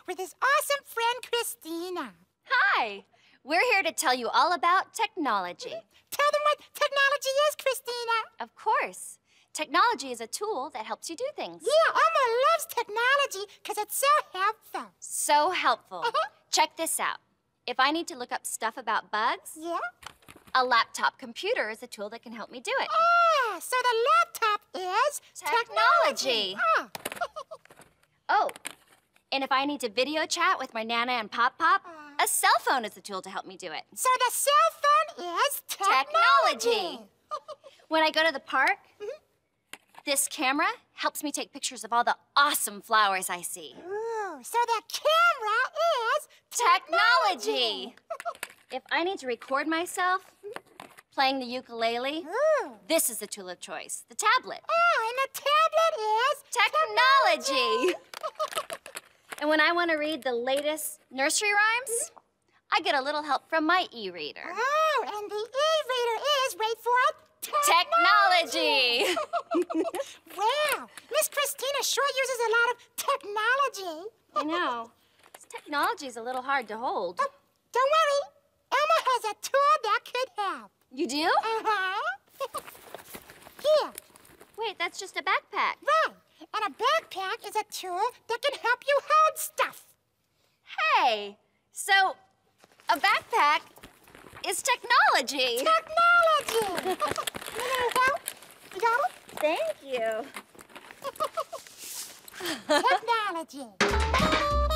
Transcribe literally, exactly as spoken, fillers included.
with his awesome friend, Christina. Hi! We're here to tell you all about technology. Tell them what technology is, Christina. Of course. Technology is a tool that helps you do things. Yeah, Elmo loves technology because it's so helpful. So helpful. Uh-huh. Check this out. If I need to look up stuff about bugs, Yeah? a laptop computer is a tool that can help me do it. Ah, so the laptop is Technology. Ah. Oh, and if I need to video chat with my Nana and Pop Pop, Uh. a cell phone is a tool to help me do it. So the cell phone is technology. Technology. When I go to the park, this camera helps me take pictures of all the awesome flowers I see. Ooh, so the camera is Technology. If I need to record myself playing the ukulele, Ooh. this is the tool of choice, the tablet. Oh, and the tablet is Technology. And when I want to read the latest nursery rhymes, I get a little help from my e-reader. Oh, and the e-reader is, wait for it, Technology. Wow, Miss Christina sure uses a lot of technology. I know. This technology is a little hard to hold. Oh, don't worry, Elmo has a tool that could help. You do? Uh-huh. Here, Wait, that's just a backpack. right. And a backpack is a tool that can help you hold stuff. Hey, so a backpack is technology. Technology. You need help? You got Thank you. it? Technology.